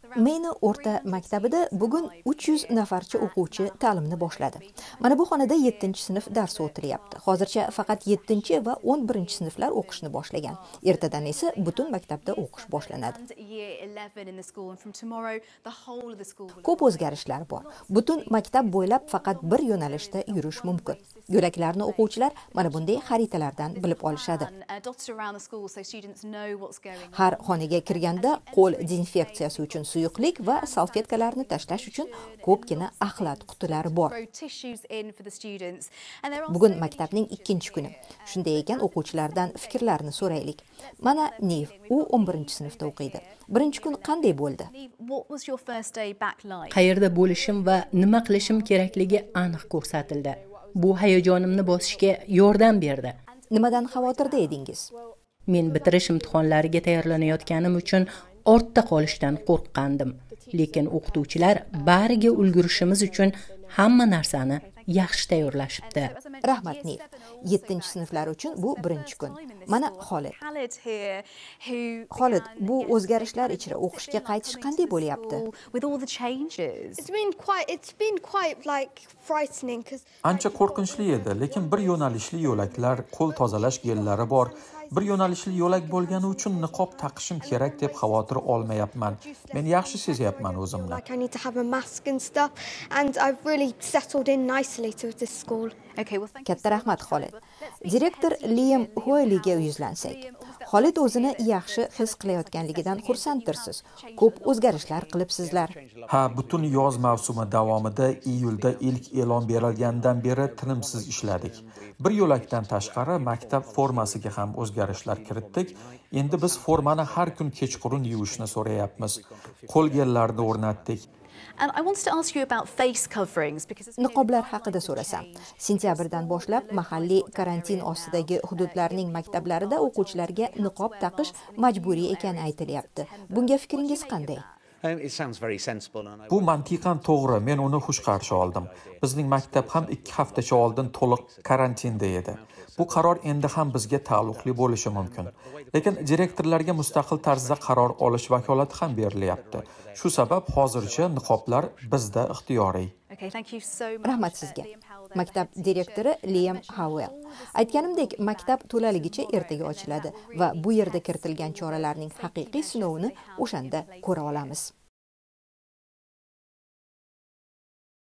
Meni o'rta maktabida bugun 300 nafarcha o'quvchi ta'limni boshladi. Mana bu xonada 7-sinf dars o'tiryapti. Hozircha faqat 7 va 11-sinflar o'qishni boshlagan. Ertadan esa butun maktabda o'qish boshlanadi. Ko'p o'zgarishlar bor. Butun maktab bo'ylab faqat bir yo'nalishda yurish mumkin. Yo'laklarni o'quvchilar mana bunday xaritalardan bilib olishadi. Har xonaga kirganda qo'l dezinfeksiyasi uchun suyuqlik va salfetkalarni tashlash uchun ko'pgina axlat qutilari bor. Bugun maktabning 2-kuni. Shunday ekan o'quvchilardan fikrlarini so'raylik. Mana Niv, u 11-sinfda o'qiydi. Birinchi kun qanday bo'ldi? Qayerda bo'lishim va nima qilishim kerakligi aniq ko'rsatildi. Bu hayajonimni bosishga yordam berdi. Nimadan xavotirda edingiz? Men bitirish imtihonlariga tayyorlanayotganim uchun ortda qolishdan qo'rqqandim. Lekin o'qituvchilar bariga ulgurishimiz uchun hamma narsani yaxshi tayyorlashibdi. Rahmat Niv. 7-sinflar uchun bu birinchi kun. Mana Xolid. Xolid, bu o'zgarishlar ichra o'qishga qaytish qanday bo'lyapti? Ancha qo'rqinchli edi, lekin bir yo'nalishli yo'laklar, qo'l tozalash gellari bor. Bir yo'nalishli yo'lak bo'lgani uchun niqob taqishim kerak deb xavotir olmayapman. Men yaxshi sezyapman o'zimni. Katta rahmat Xolid. Direktor Liam Hoyliga yuzlansak. Xolid o'zini yaxshi his qilayotganligidan xursanddirsiz. Ko'p o'zgarishlar qilibsizlar. Ha, butun yoz mavsumi davomida iyulda ilk e'lon berilgandan beri tinimsiz ishladik. Bir yo'lakdan tashqari maktab formasiga ham o'zgarishlar kiritdik. Endi biz formani har kun kechqurun yuvishni so'rayapmiz. Qo'l gellarini o'rnatdik. Niqoblar haqida so'rasam. Sentyabrdan boshlab mahalliy karantin ostidagi hududlarning maktablarida o'quvchilarga niqob taqish majburiy ekani aytilyapti. Bunga fikringiz qanday? Bu mantiqan to'g'ri, men uni xush qarshi oldim. Bizning maktab ham 2 haftacha oldin to'liq karantinda edi. Bu qaror endi ham bizga taalluqli bo'lishi mumkin. Lekin direktorlarga mustaqil tarzda qaror olish vakolati ham berilyapti. Shu sabab hozircha niqoblar bizda ixtiyoriy. Rahmat sizga. Maktab direktori Liam Howell. Aytganimdek, maktab to'laligicha ertaga ochiladi va bu yerda kiritilgan choralarning haqiqiy sinovini o'shanda ko'ra olamiz.